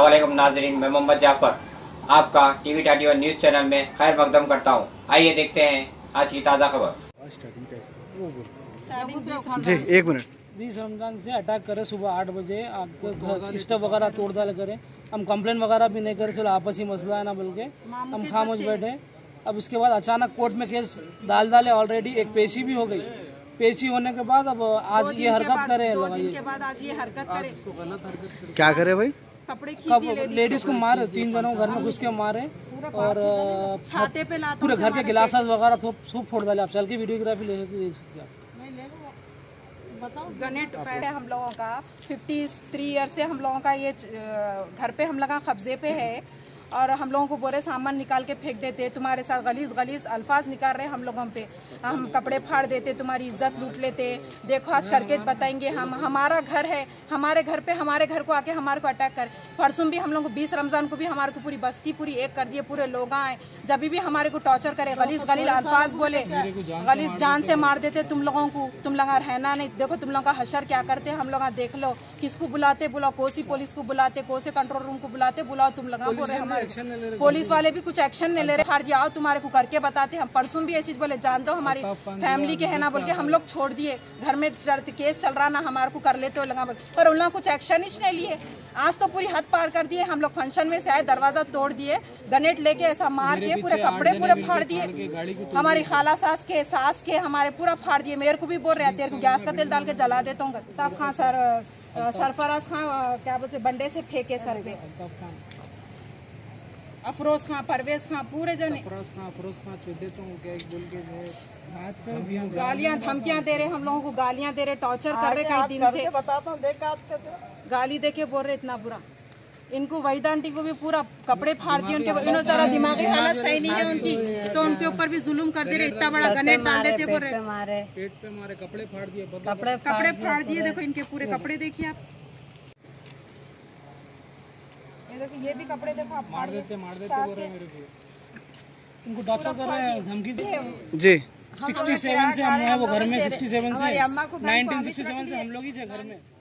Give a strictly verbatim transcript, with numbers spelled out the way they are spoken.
अस्सलामुअलैकुम नाजरीन, मैं मोहम्मद जाफर आपका टीवी टाटी वन न्यूज़ चैनल में खैर मकदम करता हूँ। आइए देखते हैं आज की ताज़ा खबर। जी एक मिनट। बीस रमजान से अटैक करे, सुबह आठ बजे स्टव वगैरह तोड़ डाल करे। हम कंप्लेन वगैरह भी नहीं करे, चलो आपसी मसला है ना बोल के हम खामोश बैठे। अब उसके बाद अचानक कोर्ट में केस डाल डाले, ऑलरेडी एक पेशी भी हो गई। पेशी होने के बाद अब आज ये हरकत करे, दो दिन के बाद आज ये हरकत करे। तो गलत हरकत क्या करे भाई? कपड़े खींचे, लेडीज को मारे, तीन जनों घर में घुस के मारे और छाते पे पूरे घर के गिलास वगैरह सब फोड़ डाले। आप चल के वीडियोग्राफी ले सकते हैं। गनेट हम लोगों का तिरेपन ईयर से हम लोगों का ये घर पे हम लोग कब्जे पे है और हम लोगों को बोरे सामान निकाल के फेंक देते, तुम्हारे साथ गलीज गलीज अल्फाज निकाल रहे हम लोगों पे, हम कपड़े फाड़ देते, तुम्हारी इज्जत लूट लेते। देखो आज करके बताएंगे हम, हमारा घर है, हमारे घर पे हमारे घर को आके हमारे को अटैक कर। परसों भी हम लोग को बीस रमजान को भी हमारे को पूरी बस्ती पूरी एक कर दिए, पूरे लोग आए जब भी हमारे को टॉर्चर करे, गलीज गलीज अल्फाज बोले, गलीज जान से मार देते तुम लोगों को। तुम लोग रहना नहीं, देखो तुम लोगों का हशर क्या करते हम लोग देख लो। किसको बुलाते, बुलाओ, कोसी पुलिस को बुलाते, कोसी कंट्रोल रूम को बुलाते, बुलाओ तुम लोगों को। पुलिस वाले भी कुछ एक्शन नहीं ले रहे। हार आओ तुम्हारे को करके बताते। हम परसों भी ये चीज बोले, जान दो हमारी फैमिली के है ना बोल के हम लोग छोड़ दिए। घर में केस चल रहा ना, हमारे को कर लेते हो लगा बोल, पर उन लोगों कुछ एक्शन ही नहीं लिए। आज तो पूरी हद पार कर दिए। हम लोग फंक्शन में से आए, दरवाजा तोड़ दिए, गनेट लेके ऐसा मार के पूरे कपड़े पूरे फाड़ दिए। हमारी खाला सास के सास के हमारे पूरा फाड़ दिए। मेरे को भी बोल रहे तेरे को गैस का तेल डाल के जला देता हूँ। तब खां सर सरफराज खां क्या बोलते बंडे से फेंके सर पे, अफरोज खां, परवेज खां, पूरे जने गालियां धमकियां दे रहे, हम लोगों को गालियां दे रहे, टॉर्चर कर रहे कई दिन से। बताता हूं, देख गाली देके बोल रहे इतना बुरा। इनको वहीदा आंटी को भी पूरा कपड़े फाड़ दिए उनके, इन्होंने तरह दिमागी हालत सही नहीं है उनकी, तो उनके ऊपर भी जुल्म कर दे रहे। इतना बड़ा गनेट डाल देते, बोल रहे पेट पे मारे, कपड़े फाड़ दिए, कपड़े कपड़े फाड़ दिए। देखो इनके पूरे कपड़े देखिए आप, ये भी कपड़े देखो आप, मार देते मार देते बोल रहे मेरे को। उनको टॉर्चर कर रहे हैं, धमकी जी। सड़सठ से हम हैं वो घर में, सड़सठ से नाइनटीन सिक्सटी सेवन से हम लोग ही थे घर में।